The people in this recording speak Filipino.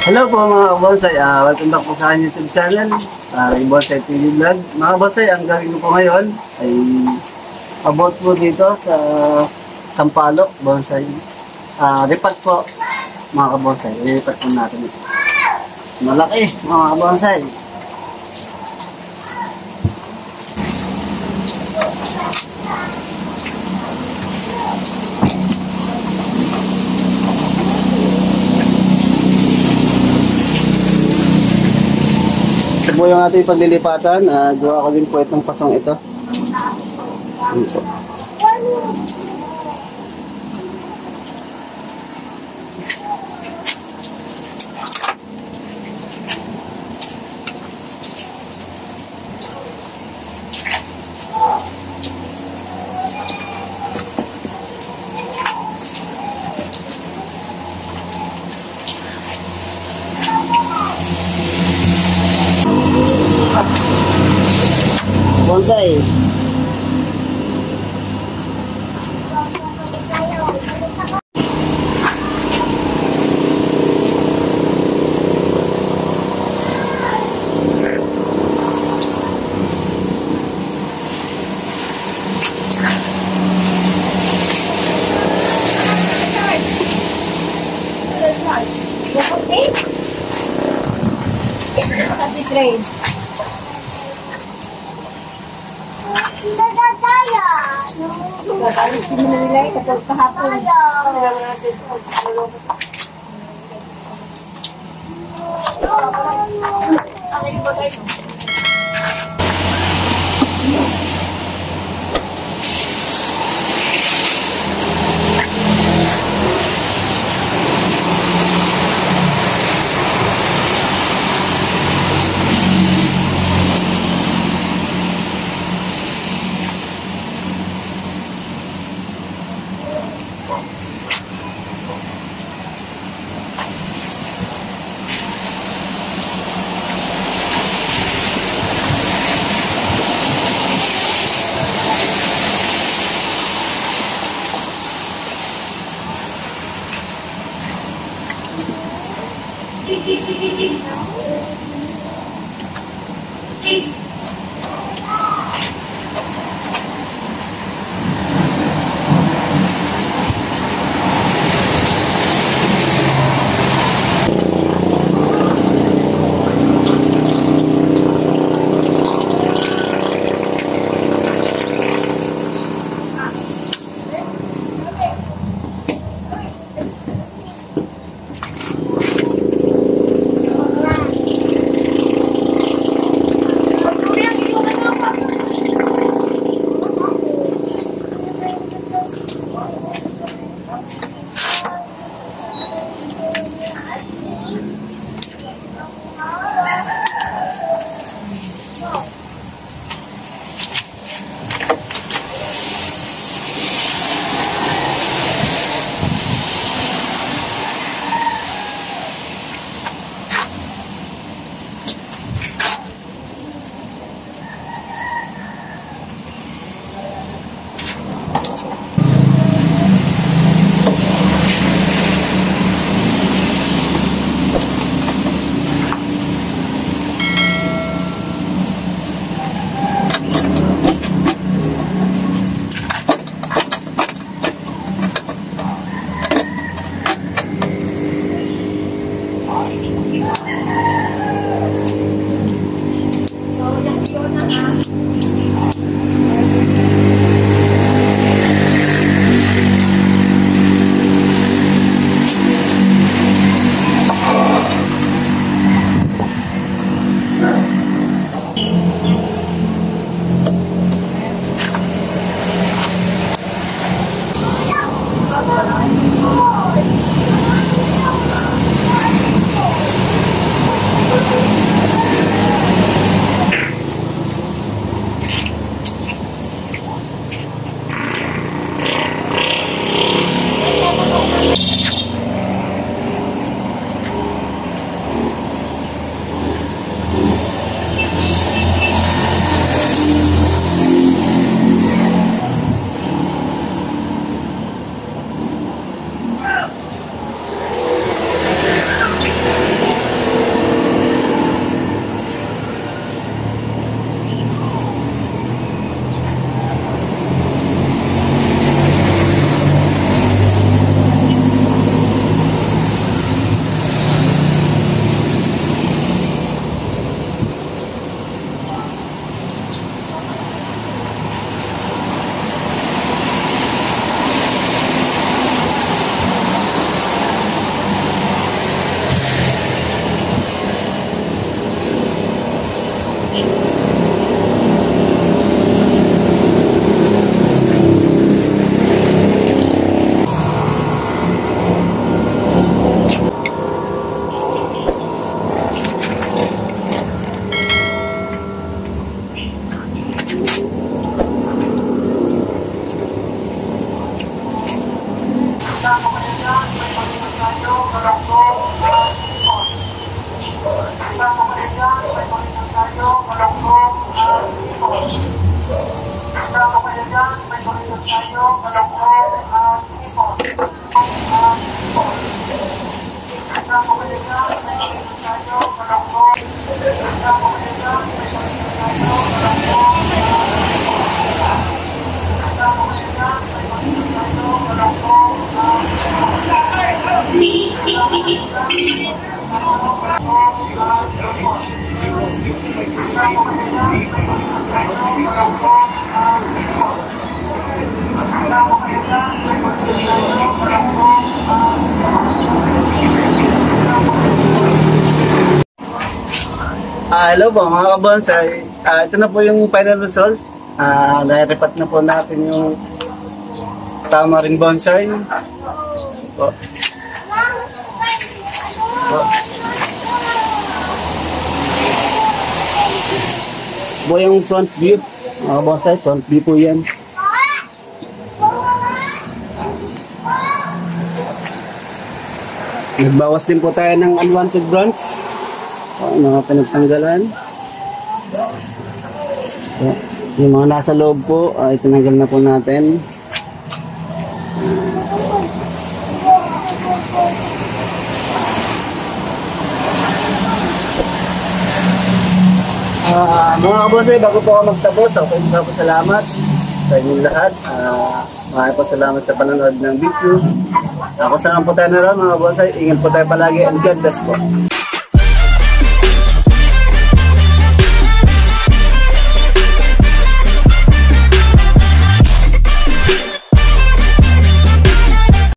Hello po mga kabonsay, welcome back po sa aking YouTube channel, yung Bonsai TV Vlog. Mga kabonsay, ang gagawin ko po ngayon ay abot po dito sa Sampaloc Bonsai. Ripat po mga kabonsay, ripat po natin ito. Malaki mga kabonsay. Ito po yung ating paglilipatan. Gawa ko din po itong pasong ito. Ito. Bonsai. Grade. Alis din nila kapag kahapon. Hello po mga kabonsay. Ito na po yung final result. Nai-repat na po natin yung tamarin bonsai. Po. Po. Po yung front view. Mga bonsai, front view po yan. Nagbawas din po tayo ng unwanted branch. Mga pinagtanggalan. Yung mga nasa loob po ay tinanggal na po natin. Mga kabonsay, bago po ako magtapos, ako po salamat sa inyong lahat. Maraming po salamat sa panonood ng video. Ako sa naman po tayo na rin mga bonsai. Ingat po tayo palagi and God bless po.